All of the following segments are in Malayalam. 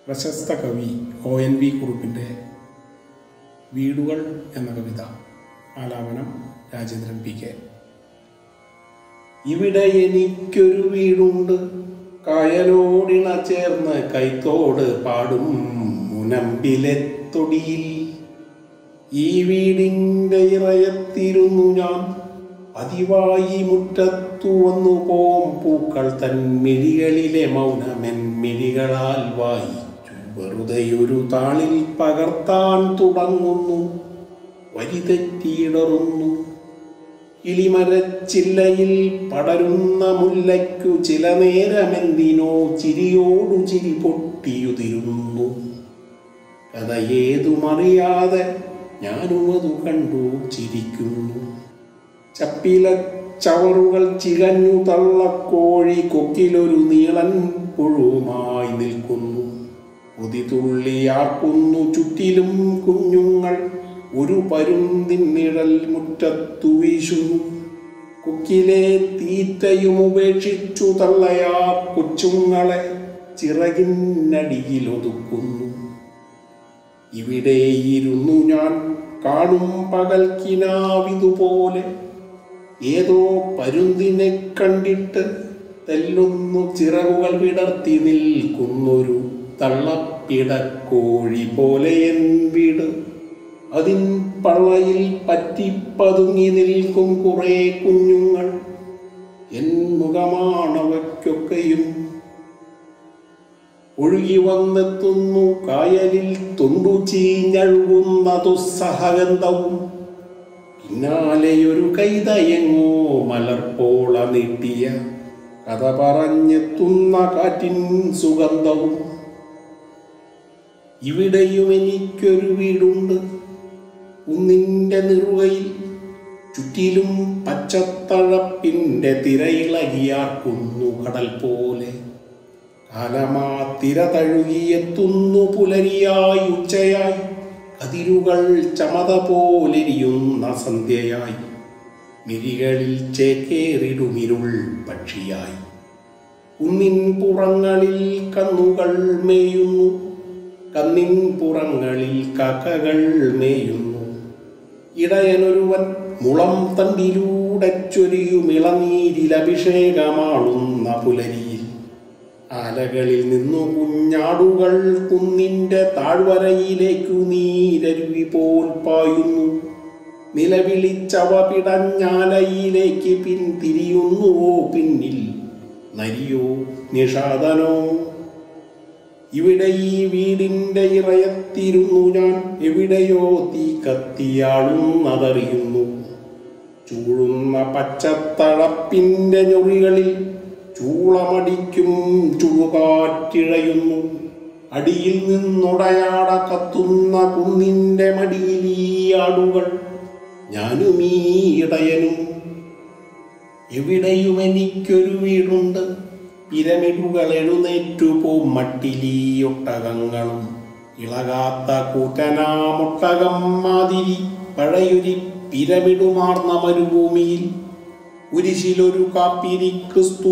പ്രശസ്ത കവി ONV കുറുപ്പിൻ്റെ വീടുകൾ എന്ന കവിത. ആലാപനം രാജേന്ദ്രൻ PK. ഇവിടെ എനിക്കൊരു വീടുണ്ട്, കായലോടിണ ചേർന്ന് കൈത്തോട് പാടും മുനമ്പിലെ തൊടിയിൽ. ഈ വീടിൻ്റെ ഇറയത്തിരുന്നു ഞാൻ, പതിവായി മുറ്റത്തു വന്നു പോം പൂക്കൾ തൻ മിഴികളിലെ മൗനമെൻ മിഴികളാൽ വായിച്ചു. വെറുതെയൊരു താളിൽ പകർത്താൻ തുടങ്ങുന്നു, വരി തെറ്റിയിടറുന്നു. കിളിമരച്ചില്ലയിൽ പടരുന്ന മുല്ലയ്ക്കു ചില നേരമെന്തിനോ ചിരിയോടു ചിരി പൊട്ടിയുതിരുന്നു. കഥ ഏതുമറിയാതെ ഞാനുമതു കണ്ടു ചിരിക്കുന്നു. ചപ്പില ചവറുകൾ ചികഞ്ഞു തള്ളക്കോഴി കൊക്കിലൊരു നീളൻ പുഴുമായി നിൽക്കുന്നു. കൊതിതുള്ളിയാർക്കുന്നു ചുറ്റിലും കുഞ്ഞുങ്ങൾ, ഒരു പരുന്തിൻ നിഴൽ മുറ്റത്തു വീശുന്നു. കൊക്കിലെ തീറ്റയും ഉപേക്ഷിച്ചു തള്ളയാ കൊച്ചുങ്ങളെ ചിറകിനടിയിലൊതുക്കുന്നു. ഇവിടെയിരുന്നു ഞാൻ കാണും പകൽക്കിനാവിതുപോലെ, ഏതോ പരുന്തിനെ കണ്ടിട്ട് തെല്ലുന്നു ചിറകുകൾ വിടർത്തി നിൽക്കുന്നൊരു തള്ളപ്പിടക്കോഴി പോലെ എൻ വീട്. അതിൻ പള്ളയിൽ പറ്റിപ്പതുങ്ങി നിൽക്കും കുറേ കുഞ്ഞുങ്ങൾ. എൻ മുഖമാണവയ്ക്കൊക്കെയും. ഒഴുകി വന്നെത്തുന്നു കായലിൽ തൊണ്ടു ചീഞ്ഞഴുകുന്ന ദുസ്സഹഗന്ധവും. പിന്നാലെയൊരു കൈതയെങ്ങോ മലർപ്പോള നീട്ടിയ കഥ പറഞ്ഞെത്തുന്ന കാറ്റിൻ സുഗന്ധവും. ഇവിടെയും എനിക്കൊരു വീടുണ്ട്, കുന്നിൻ്റെ നിറുകയിൽ. ചുറ്റിലും പച്ചത്തഴപ്പിൻ്റെ തിരയിളകിയാർക്കുന്നു കടൽ പോലെ. കാലമാ തിര തഴുകിയെത്തുന്നു പുലരിയായി ഉച്ചയായി, കതിരുകൾ ചമത പോലെരിയുന്ന സന്ധ്യയായി. മിഴികളിൽ ചേക്കേറിടുമിരുൾ പക്ഷിയായി. കുന്നിൻ പുറങ്ങളിൽ കന്നുകൾ മേയുന്നു, കന്നിൻ പുറങ്ങളിൽ കാക്കകൾ മേയുന്നു. ഇടയനൊരുവൻ മുളം തണ്ടിലൂടെ ചൊരിയുമിളനീരിൽ അഭിഷേകമാളുന്ന പുലരിയിൽ. ആലകളിൽ നിന്നു കുഞ്ഞാടുകൾ കുന്നിൻ്റെ താഴ്വരയിലേക്കു നീരരുവി പോൽ പായുന്നു. നിലവിളിച്ചവ പിടഞ്ഞാലയിലേക്ക് പിന്തിരിയുന്നുവോ പിന്നിൽ നരിയോ നിഷാദനോ. ഇവിടെ ഈ വീടിൻ്റെ ഇറയത്തിരുന്നു ഞാൻ, എവിടെയോ തീ കത്തിയാളുന്നതറിയുന്നു. ചൂഴുന്ന പച്ചത്തഴപ്പിൻ്റെ ഞൊറികളിൽ ചൂളമടിക്കും ചുഴുകാറ്റിഴയുന്നു. അടിയിൽ നിന്നുടയാട കത്തുന്ന കുന്നിൻ്റെ മടിയിൽ ഈ ആടുകൾ, ഞാനും ഈ ഇടയനും. എവിടെയും എനിക്കൊരു വീടുണ്ട്, പിരമിഡുകൾ എഴുന്നേറ്റുപോം മട്ടിലീയൊട്ടകങ്ങളും. ഇളകാത്ത കൂറ്റനാമൊട്ടകം മാതിരി പഴയൊരു പിരമിഡുമാർന്ന മരുഭൂമിയിൽ. കുരിശിലൊരു കാപ്പിരി ക്രിസ്തു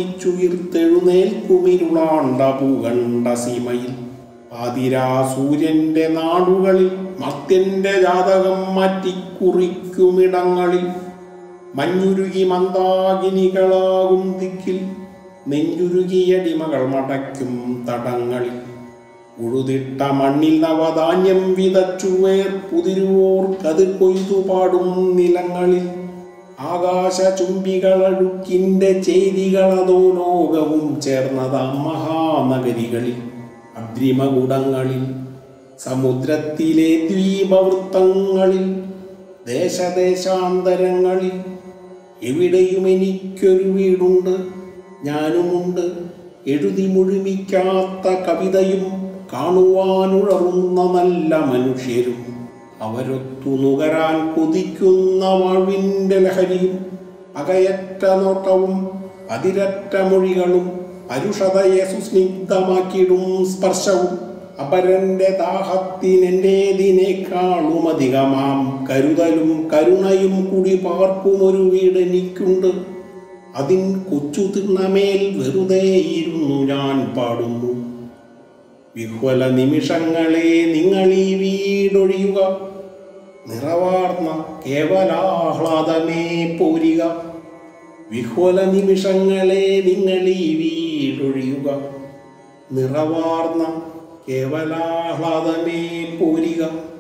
മരിച്ചുയർത്തെഴുന്നേൽക്കുമിരുളാണ്ട ഭൂഖണ്ഡ സീമയിൽ. പാതിരാ സൂര്യൻ്റെ നാടുകളിൽ മർത്യൻ്റെ ജാതകം മാറ്റിക്കുറിക്കുമിടങ്ങളിൽ. മഞ്ഞുരുകി മന്ദാകിനികളാകും ദിക്കിൽ, നെഞ്ചുരുകിയടിമകൾ മടയ്ക്കും തടങ്ങളിൽ. ഉഴുതിട്ട മണ്ണിൽ നവധാന്യം വിതച്ചുവേർ പുതിരുവോർ കതിർ കൊയ്തു പാടും നിലങ്ങളിൽ. ആകാശചുംബികളഴുക്കിൻ്റെ ചേരികളതോ ലോകവും ചേർന്നതാം മഹാനഗരികളിൽ. അദ്രിമകുടങ്ങളിൽ, സമുദ്രത്തിലെ ദ്വീപവൃത്തങ്ങളിൽ, ദേശദേശാന്തരങ്ങളിൽ. എവിടെയും എനിക്കൊരു വീടുണ്ട്, ഞാനുമുണ്ട്. എഴുതി മുഴുമിക്കാത്ത കവിതയും കാണുവാനുഴറുന്ന നല്ല മനുഷ്യരും. അവരൊത്തു നുകരാൻ കൊതിക്കുന്ന വാഴ്വിൻ്റെ ലഹരിയും. അകയറ്റ നോട്ടവും അതിരറ്റ മൊഴികളും പരുഷതയെ സുസ്നിഗ്ധമാക്കിയിടും സ്പർശവും. അപരൻ്റെ ദാഹത്തിനെൻ്റേതിനേക്കാളും അധികമാം കരുതലും കരുണയും കൂടി പാർക്കുമൊരു വീടെനിക്കുണ്ട്. അതിൻ കൊച്ചു തിണ്ണമേൽ വെറുതെ ഇരുന്നു ഞാൻ പാടുന്നു. വിഹ്വല നിമിഷങ്ങളെ നിങ്ങളീ വീടൊഴിയുക. നിറവാർന്ന കേവലാഹ്ലാദമേ പോരിക. വിഹ്വല നിമിഷങ്ങളെ നിങ്ങളീ വീടൊഴിയുക. നിറവാർന്ന കേവലാഹ്ലാദമേ പോരിക.